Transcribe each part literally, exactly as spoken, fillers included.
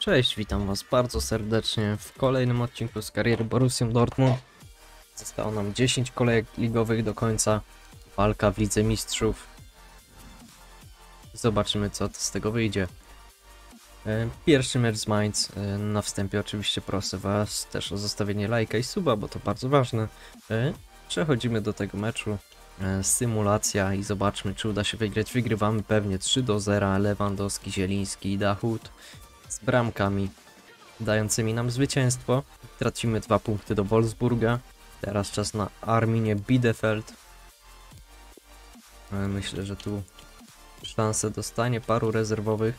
Cześć, witam was bardzo serdecznie w kolejnym odcinku z kariery Borussią Dortmund. Zostało nam dziesięć kolejek ligowych do końca. Walka w Lidze Mistrzów. Zobaczymy, co z tego wyjdzie. Pierwszy mecz z Mainz. Na wstępie oczywiście proszę was też o zostawienie lajka i suba, bo to bardzo ważne. Przechodzimy do tego meczu. Symulacja i zobaczmy, czy uda się wygrać. Wygrywamy pewnie trzy do zera. Lewandowski, Zieliński i Dahut z bramkami dającymi nam zwycięstwo. Tracimy dwa punkty do Wolfsburga. Teraz czas na Arminie Bielefeld. Myślę, że tu szansę dostanie paru rezerwowych.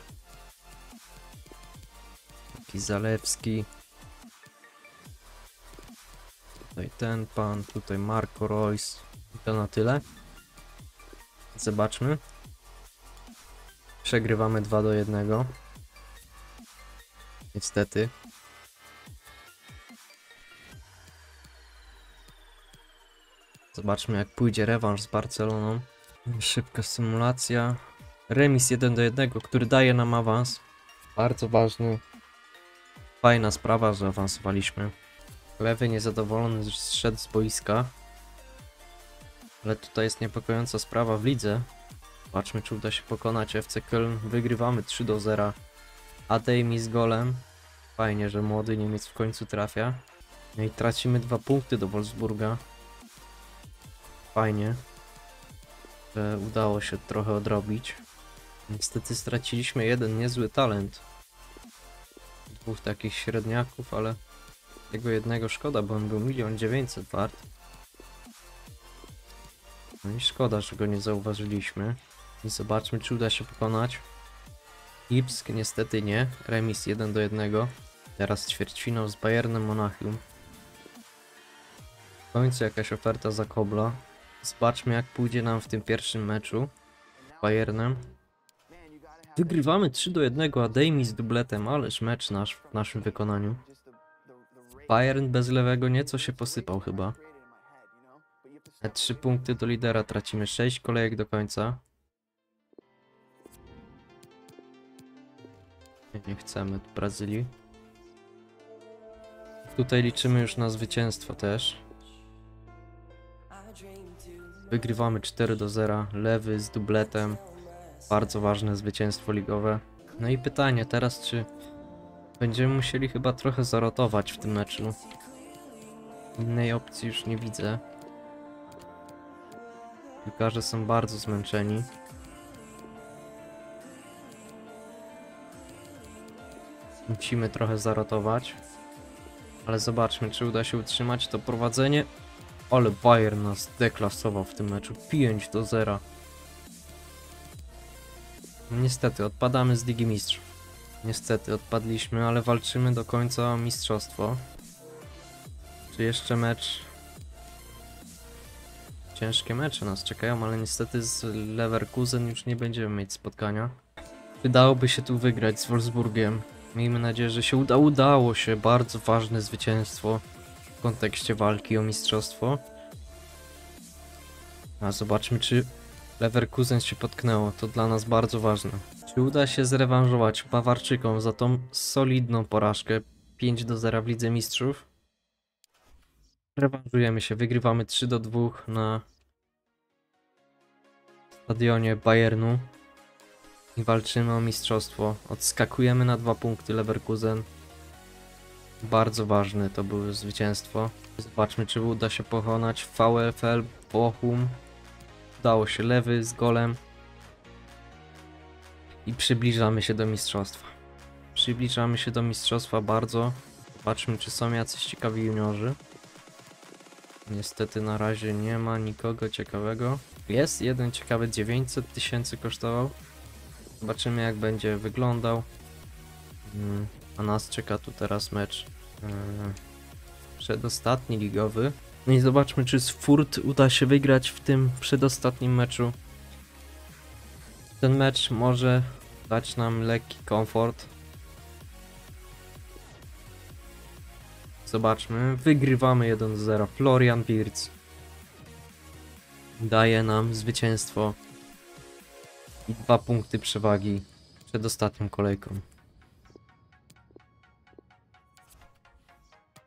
Taki Zalewski. Tutaj ten pan, tutaj Marco Reus. I to na tyle. Zobaczmy. Przegrywamy dwa do jednego. Niestety. Zobaczmy, jak pójdzie rewanż z Barceloną. Szybka symulacja. Remis jeden do jednego, który daje nam awans. Bardzo ważny. Fajna sprawa, że awansowaliśmy. Lewy niezadowolony zszedł z boiska. Ale tutaj jest niepokojąca sprawa w lidze. Zobaczmy, czy uda się pokonać F C Köln. Wygrywamy trzy do zera. Adeyemi z golem. Fajnie, że młody Niemiec w końcu trafia. No i tracimy dwa punkty do Wolfsburga. Fajnie, że udało się trochę odrobić. Niestety straciliśmy jeden niezły talent. Dwóch takich średniaków, ale tego jednego szkoda, bo on był milion dziewięćset wart. No i szkoda, że go nie zauważyliśmy. I zobaczmy, czy uda się pokonać. Lipsk niestety nie. Remis jeden do jednego. Teraz ćwierćfinał z Bayernem Monachium. W końcu jakaś oferta za Kobla. Zobaczmy, jak pójdzie nam w tym pierwszym meczu z Bayernem. Wygrywamy trzy do jednego, Adeyemi z dubletem, ależ mecz nasz w naszym wykonaniu. Bayern bez lewego nieco się posypał chyba. trzy punkty do lidera, tracimy sześć kolejek do końca. Nie chcemy Brazylii. Tutaj liczymy już na zwycięstwo też. Wygrywamy cztery do zera, lewy z dubletem. Bardzo ważne zwycięstwo ligowe. No i pytanie teraz, czy będziemy musieli chyba trochę zarotować w tym meczu. Innej opcji już nie widzę. Piłkarze są bardzo zmęczeni. Musimy trochę zarotować. Ale zobaczmy, czy uda się utrzymać to prowadzenie. Ale Bayern nas deklasował w tym meczu. pięć do zera. Niestety, odpadamy z Ligi Mistrzów. Niestety, odpadliśmy, ale walczymy do końca o mistrzostwo. Czy jeszcze mecz? Ciężkie mecze nas czekają, ale niestety z Leverkusen już nie będziemy mieć spotkania. Wydałoby się tu wygrać z Wolfsburgiem. Miejmy nadzieję, że się uda. Udało się. Bardzo ważne zwycięstwo w kontekście walki o mistrzostwo. A zobaczmy, czy Leverkusen się potknęło. To dla nas bardzo ważne. Czy uda się zrewanżować Bawarczykom za tą solidną porażkę pięć do zera w Lidze Mistrzów? Rewanżujemy się. Wygrywamy trzy do dwóch na stadionie Bayernu. I walczymy o mistrzostwo. Odskakujemy na dwa punkty Leverkusen. Bardzo ważne to było zwycięstwo. Zobaczmy, czy uda się pokonać VfL Bochum. Udało się, lewy z golem. I przybliżamy się do mistrzostwa. Przybliżamy się do mistrzostwa bardzo. Zobaczmy, czy są jacyś ciekawi juniorzy. Niestety na razie nie ma nikogo ciekawego. Jest jeden ciekawy, dziewięćset tysięcy kosztował. Zobaczymy, jak będzie wyglądał. A nas czeka tu teraz mecz yy, przedostatni ligowy. No i zobaczmy, czy z Furt uda się wygrać w tym przedostatnim meczu. Ten mecz może dać nam lekki komfort. Zobaczmy, wygrywamy jeden do zera. Florian Wirtz daje nam zwycięstwo i dwa punkty przewagi przed ostatnią kolejką.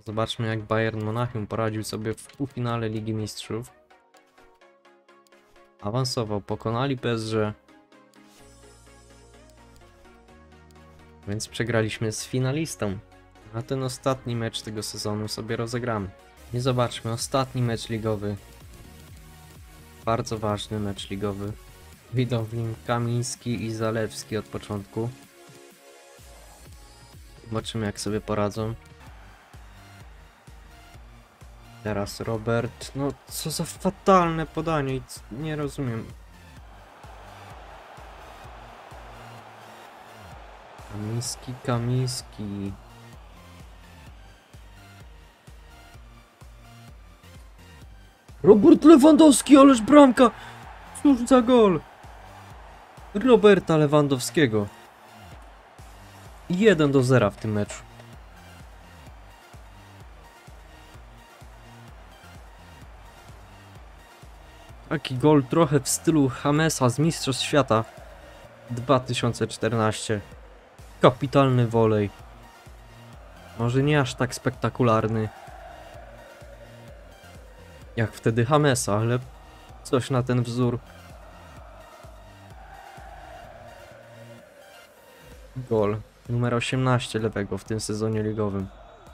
Zobaczmy, jak Bayern Monachium poradził sobie w półfinale Ligi Mistrzów. Awansował, pokonali P S G. Więc przegraliśmy z finalistą. A ten ostatni mecz tego sezonu sobie rozegramy. I zobaczmy, ostatni mecz ligowy. Bardzo ważny mecz ligowy. Widzą w nim Kamiński i Zalewski od początku. Zobaczymy, jak sobie poradzą. Teraz Robert. No, co za fatalne podanie. i c- Nie rozumiem. Kamiński, Kamiński. Robert Lewandowski, ależ bramka! Cóż za gol! Roberta Lewandowskiego. jeden do zera w tym meczu. Taki gol trochę w stylu Jamesa z Mistrzostw Świata dwa tysiące czternaście. Kapitalny wolej. Może nie aż tak spektakularny jak wtedy Jamesa, ale coś na ten wzór. Gol numer osiemnaście Lewego w tym sezonie ligowym.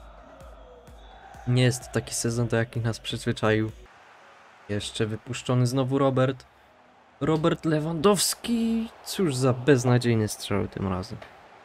Nie jest to taki sezon, do jaki nas przyzwyczaił. Jeszcze wypuszczony znowu Robert. Robert Lewandowski. Cóż za beznadziejny strzał tym razem.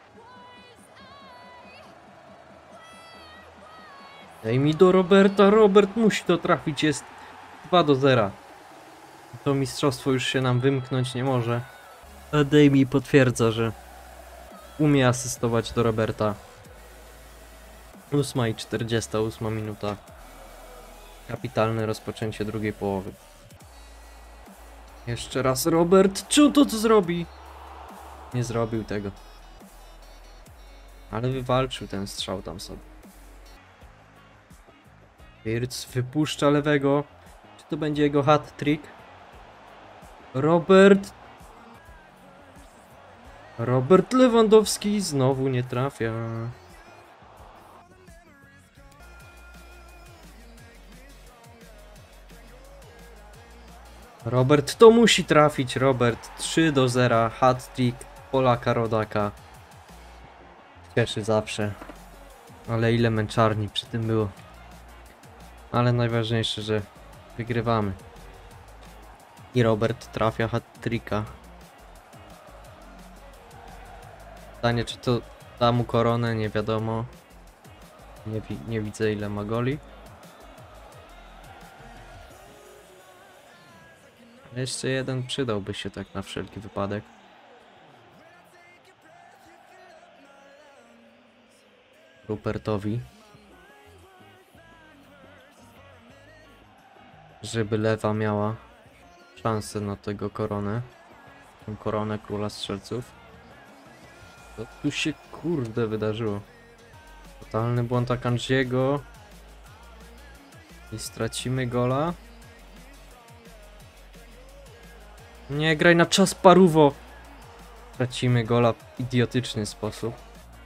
Daj mi do Roberta. Robert musi to trafić. Jest dwa do zera. To mistrzostwo już się nam wymknąć nie może. A Dejmi potwierdza, że umie asystować do Roberta. ósma i czterdziesta ósma minuta. Kapitalne rozpoczęcie drugiej połowy. Jeszcze raz Robert. Czy on to co zrobi? Nie zrobił tego. Ale wywalczył ten strzał tam sobie. Wirtz wypuszcza Lewego. Czy to będzie jego hat-trick? Robert. Robert Lewandowski znowu nie trafia. Robert to musi trafić. Robert trzy do zera. Hat-trick Polaka Rodaka. Cieszy zawsze. Ale ile męczarni przy tym było. Ale najważniejsze, że wygrywamy. I Robert trafia hat-tricka. Pytanie, czy to da mu koronę, nie wiadomo. Nie, wi nie widzę, ile ma goli. Jeszcze jeden przydałby się tak na wszelki wypadek. Rupertowi. Żeby Lewa miała szansę na tego koronę. Tą koronę Króla Strzelców. Co tu się kurde wydarzyło? Totalny błąd Akanjiego. I stracimy gola. Nie graj na czas, Paruwo! Tracimy gola w idiotyczny sposób.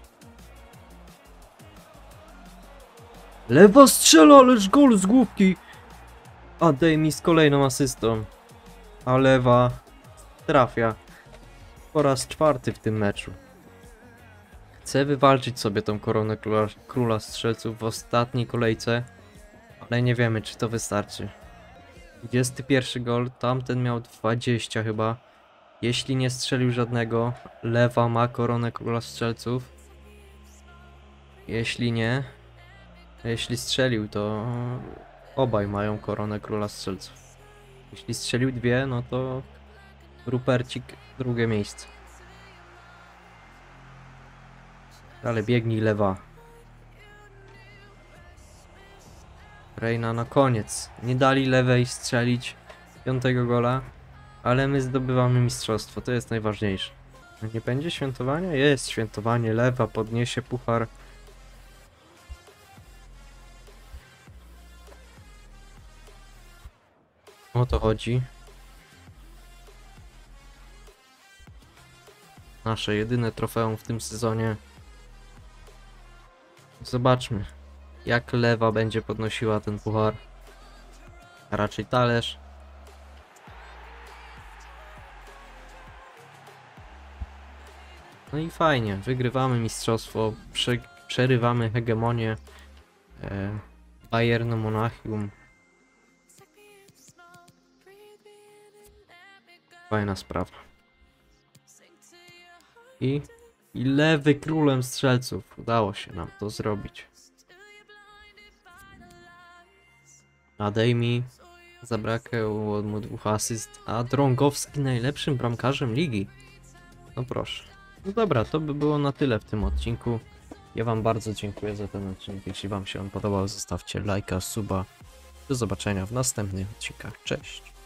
Lewa strzela, ależ gol z główki! A Dejmi z kolejną asystą. A Lewa trafia. Po raz czwarty w tym meczu. Chcę wywalczyć sobie tą koronę króla, króla strzelców w ostatniej kolejce. Ale nie wiemy, czy to wystarczy. dwudziesty pierwszy gol, tamten miał dwadzieścia chyba. Jeśli nie strzelił żadnego, Lewa ma koronę Króla Strzelców. Jeśli nie, jeśli strzelił, to obaj mają koronę Króla Strzelców. Jeśli strzelił dwie, no to Rupercik drugie miejsce. Ale biegnij Lewa. Reina na koniec. Nie dali Lewej strzelić piątego gola, ale my zdobywamy mistrzostwo, to jest najważniejsze. Nie będzie świętowania? Jest świętowanie, Lewa podniesie puchar. O to chodzi. Nasze jedyne trofeum w tym sezonie. Zobaczmy. jak lewa będzie podnosiła ten puchar. A raczej talerz. No i fajnie, wygrywamy mistrzostwo, prze, przerywamy hegemonię e, Bayernu Monachium. Fajna sprawa. I, I lewy królem strzelców. Udało się nam to zrobić. Adeyemi zabrakło od mu dwóch asyst, a Drągowski najlepszym bramkarzem ligi. No proszę. No dobra, to by było na tyle w tym odcinku. Ja wam bardzo dziękuję za ten odcinek. Jeśli wam się on podobał, zostawcie lajka, suba. Do zobaczenia w następnych odcinkach. Cześć.